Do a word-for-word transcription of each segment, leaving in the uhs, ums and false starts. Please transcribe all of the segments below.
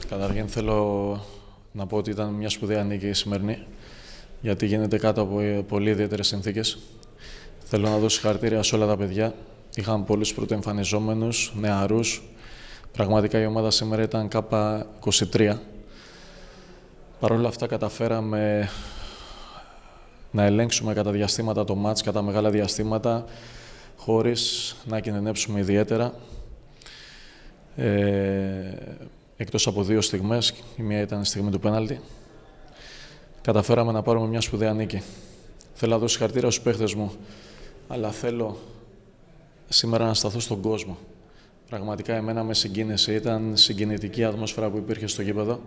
Καταρχήν θέλω να πω ότι ήταν μια σπουδαία νίκη η σημερινή, γιατί γίνεται κάτω από πολύ ιδιαίτερες συνθήκες. Θέλω να δώσω συγχαρητήρια σε όλα τα παιδιά. Είχαν πολλούς πρωτοεμφανιζόμενους, νεαρούς. Πραγματικά η ομάδα σήμερα ήταν ΚΑΠΑ είκοσι τρία. Παρ' όλα αυτά καταφέραμε να ελέγξουμε κατά διαστήματα το μάτς, κατά μεγάλα διαστήματα, χωρίς να κινδυνεύσουμε ιδιαίτερα. Ε, εκτός από δύο στιγμές, η μία ήταν η στιγμή του πέναλτι, καταφέραμε να πάρουμε μια σπουδαία νίκη. Θέλω να δώσω συγχαρητήρια στους παίχτες μου, αλλά θέλω σήμερα να σταθώ στον κόσμο. Πραγματικά εμένα με συγκίνησε, ήταν συγκινητική η ατμόσφαιρα που υπήρχε στο γήπεδο.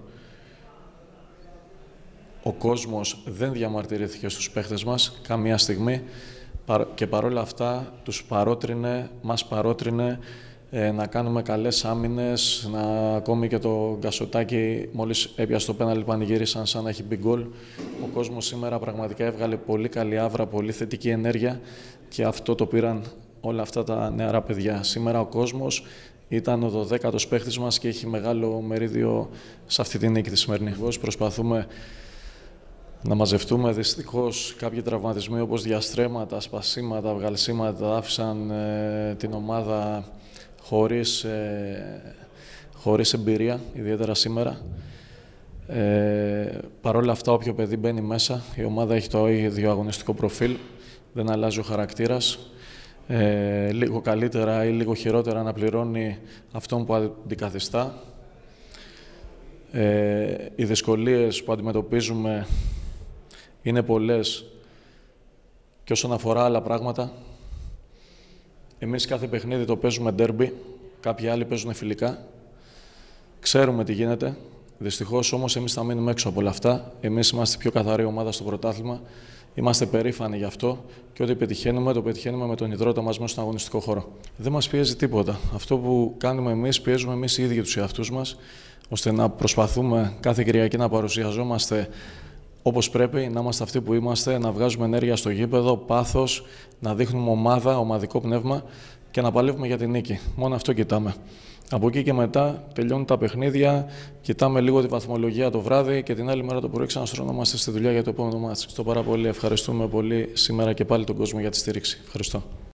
Ο κόσμος δεν διαμαρτυρήθηκε στους παίχτες μας καμία στιγμή και παρόλα αυτά τους παρότρινε, μας παρότρινε ε, να κάνουμε καλές άμυνες, να ακόμη και το Γκασοτάκι μόλις έπιασε το πέναλτι πανηγύρισαν σαν να έχει μπει γκολ. Ο κόσμος σήμερα πραγματικά έβγαλε πολύ καλή άβρα, πολύ θετική ενέργεια και αυτό το πήραν όλα αυτά τα νεαρά παιδιά. Σήμερα ο κόσμος ήταν ο δωδέκατος παίχτης μας και έχει μεγάλο μερίδιο σε αυτή τη νίκη τη σημερινή. Προσπαθούμε να μαζευτούμε. Δυστυχώς κάποιοι τραυματισμοί όπως διαστρέμματα, σπασίματα, βγαλσίματα άφησαν ε, την ομάδα χωρίς, ε, χωρίς εμπειρία, ιδιαίτερα σήμερα. Ε, Παρ' όλα αυτά, όποιο παιδί μπαίνει μέσα, η ομάδα έχει το ίδιο αγωνιστικό προφίλ, δεν αλλάζει ο χαρακτήρας. Ε, λίγο καλύτερα ή λίγο χειρότερα να πληρώνει αυτόν που αντικαθιστά. Ε, οι δυσκολίες που αντιμετωπίζουμε είναι πολλές και όσον αφορά άλλα πράγματα, εμείς κάθε παιχνίδι το παίζουμε ντέρμπι, κάποιοι άλλοι παίζουν φιλικά. Ξέρουμε τι γίνεται, δυστυχώς όμως εμείς θα μείνουμε έξω από όλα αυτά. Εμείς είμαστε η πιο καθαρή ομάδα στο πρωτάθλημα, είμαστε περήφανοι γι' αυτό και ό,τι πετυχαίνουμε, το πετυχαίνουμε με τον ιδρώτα μας μέσα στον αγωνιστικό χώρο. Δεν μας πιέζει τίποτα. Αυτό που κάνουμε εμείς, πιέζουμε εμείς οι ίδιοι τους εαυτούς μας, ώστε να προσπαθούμε κάθε Κυριακή να παρουσιαζόμαστε όπως πρέπει, να είμαστε αυτοί που είμαστε, να βγάζουμε ενέργεια στο γήπεδο, πάθος, να δείχνουμε ομάδα, ομαδικό πνεύμα και να παλεύουμε για την νίκη. Μόνο αυτό κοιτάμε. Από εκεί και μετά τελειώνουν τα παιχνίδια, κοιτάμε λίγο τη βαθμολογία το βράδυ και την άλλη μέρα το πρωί ξαναστρωνόμαστε στη δουλειά για το επόμενο μάτς. Στο πάρα πολύ ευχαριστούμε πολύ σήμερα και πάλι τον κόσμο για τη στήριξη. Ευχαριστώ.